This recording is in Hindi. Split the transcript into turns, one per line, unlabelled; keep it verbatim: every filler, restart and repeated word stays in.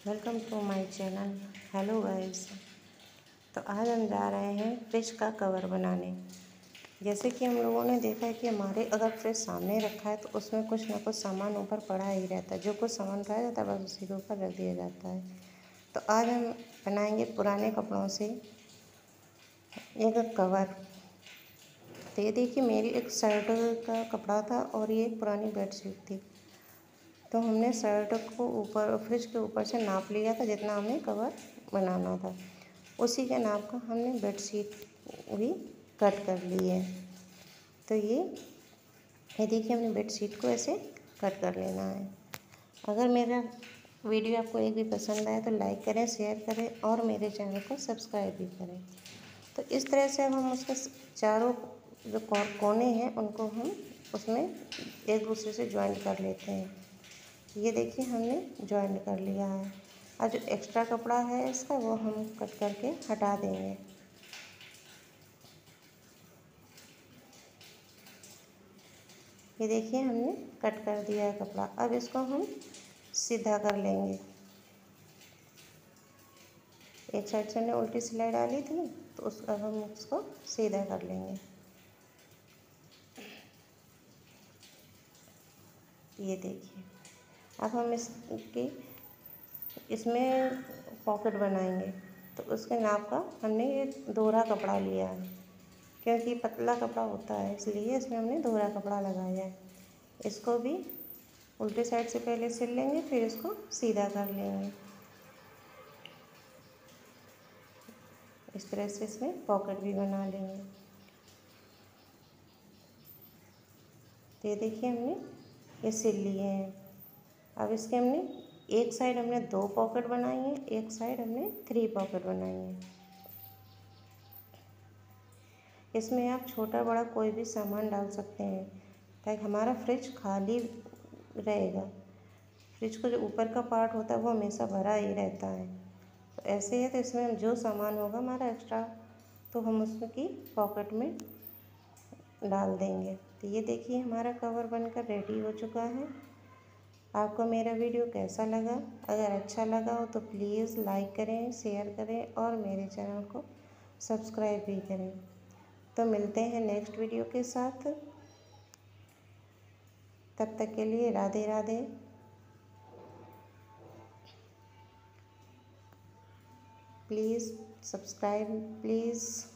Welcome to my channel. Hello guys. तो आज हम जा रहे हैं फ्रिज का कवर बनाने। जैसे कि हम लोगों ने देखा है कि हमारे अगर फ्रिज सामने रखा है तो उसमें कुछ ना कुछ सामान ऊपर पड़ा ही रहता है। जो कुछ सामान रह जाता है बस उसी के ऊपर रख दिया जाता है। तो आज हम बनाएंगे पुराने कपड़ों से एक कवर। तो ये देखिए, मेरी एक शर्ट का कपड़ा था और ये एक पुरानी बेडशीट थी। तो हमने शर्ट को ऊपर फ्रिज के ऊपर से नाप लिया था, जितना हमें कवर बनाना था उसी के नाप का हमने बेडशीट भी कट कर ली है। तो ये ये देखिए, हमने बेडशीट को ऐसे कट कर लेना है। अगर मेरा वीडियो आपको एक भी पसंद आए तो लाइक करें, शेयर करें और मेरे चैनल को सब्सक्राइब भी करें। तो इस तरह से अब हम उसके चारों जो कोने हैं उनको हम उसमें एक दूसरे से ज्वाइन कर लेते हैं। ये देखिए, हमने ज्वाइन कर लिया है। और जो एक्स्ट्रा कपड़ा है इसका वो हम कट करके हटा देंगे। ये देखिए, हमने कट कर दिया है कपड़ा। अब इसको हम सीधा कर लेंगे। एक साइड से हमने उल्टी सिलाई डाली थी तो उस अब हम उसको सीधा कर लेंगे। ये देखिए, अब हम इसकी इसमें पॉकेट बनाएंगे। तो उसके नाप का हमने ये दोहरा कपड़ा लिया है, क्योंकि पतला कपड़ा होता है इसलिए इसमें हमने दोहरा कपड़ा लगाया है। इसको भी उल्टी साइड से पहले सिल लेंगे, फिर इसको सीधा कर लेंगे। इस तरह से इसमें पॉकेट भी बना लेंगे। तो ये देखिए, हमने ये सिल लिए हैं। अब इसके हमने एक साइड हमने दो पॉकेट बनाई है, एक साइड हमने थ्री पॉकेट बनाई है। इसमें आप छोटा बड़ा कोई भी सामान डाल सकते हैं ताकि हमारा फ्रिज खाली रहेगा। फ्रिज का जो ऊपर का पार्ट होता है वो हमेशा भरा ही रहता है। तो ऐसे है, तो इसमें जो सामान होगा हमारा एक्स्ट्रा तो हम उसमें की पॉकेट में डाल देंगे। तो ये देखिए, हमारा कवर बनकर रेडी हो चुका है। आपको मेरा वीडियो कैसा लगा? अगर अच्छा लगा हो तो प्लीज़ लाइक करें, शेयर करें और मेरे चैनल को सब्सक्राइब भी करें। तो मिलते हैं नेक्स्ट वीडियो के साथ। तब तक के लिए Radhe Radhe. Please subscribe please.